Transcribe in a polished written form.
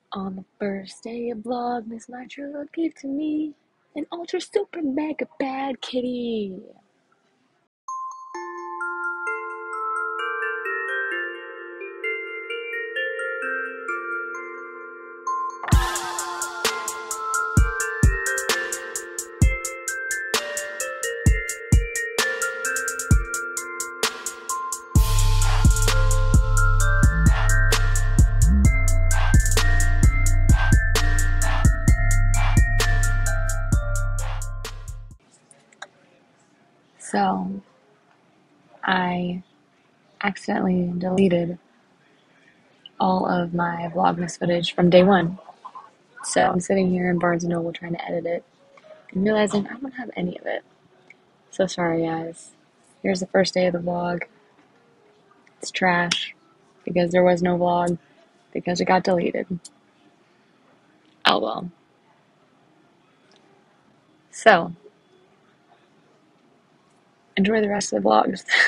On the first day of Vlogmas, my true love gave to me an ultra super mega bad kitty. So, I accidentally deleted all of my Vlogmas footage from day one. So, I'm sitting here in Barnes & Noble trying to edit it and realizing I don't have any of it. So sorry, guys. Here's the first day of the vlog. It's trash because there was no vlog because it got deleted. Oh well. So, enjoy the rest of the vlogs.